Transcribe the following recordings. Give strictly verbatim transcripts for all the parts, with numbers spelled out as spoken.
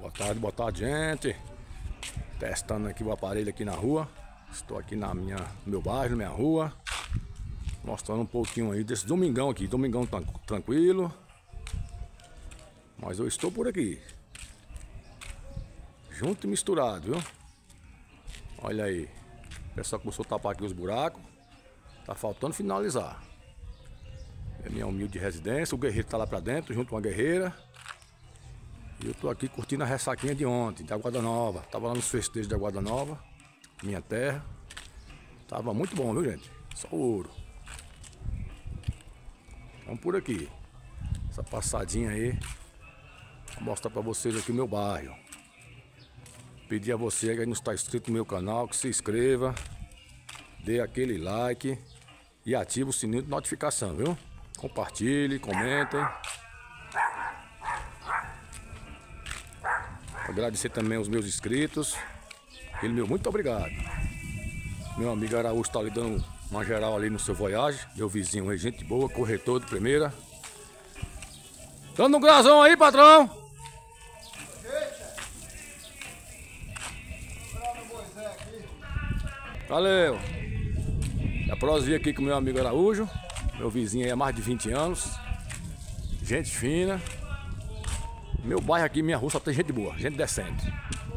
Boa tarde, boa tarde, gente. Testando aqui o aparelho aqui na rua. Estou aqui na minha, no meu bairro, na minha rua. Mostrando um pouquinho aí desse domingão aqui. Domingão tranquilo. Mas eu estou por aqui. Junto e misturado, viu? Olha aí. O pessoal começou a tapar aqui os buracos. Tá faltando finalizar. É minha humilde residência. O guerreiro tá lá pra dentro, junto com a guerreira. E eu tô aqui curtindo a ressaquinha de ontem, de Aguada Nova. Tava lá nos festejos de Aguada Nova, minha terra. Tava muito bom, viu, gente? Só ouro. Vamos por aqui. Essa passadinha aí. Vou mostrar pra vocês aqui o meu bairro. Pedir a você que não está inscrito no meu canal, que se inscreva. Dê aquele like. E ative o sininho de notificação, viu? Compartilhe, comentem. Agradecer também aos meus inscritos. Ele meu muito obrigado. Meu amigo Araújo está ali dando uma geral ali no seu Voyage. Meu vizinho aí, gente boa, corretor de primeira. Dando um grazão aí, patrão. Valeu. A prosa aqui com meu amigo Araújo. Meu vizinho aí há mais de vinte anos. Gente fina. Meu bairro aqui, minha rua, só tem gente boa, gente decente.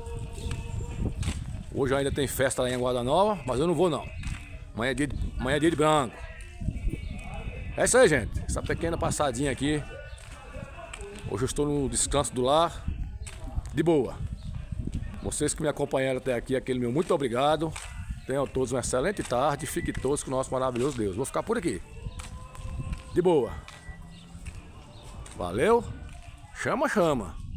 Hoje ainda tem festa lá em Aguada Nova, mas eu não vou não. Amanhã é dia de, amanhã é dia de branco. É isso aí, gente. Essa pequena passadinha aqui. Hoje eu estou no descanso do lar. De boa. Vocês que me acompanharam até aqui, aquele meu muito obrigado. Tenham todos uma excelente tarde. Fiquem todos com o nosso maravilhoso Deus. Vou ficar por aqui. De boa. Valeu. Chama, chama.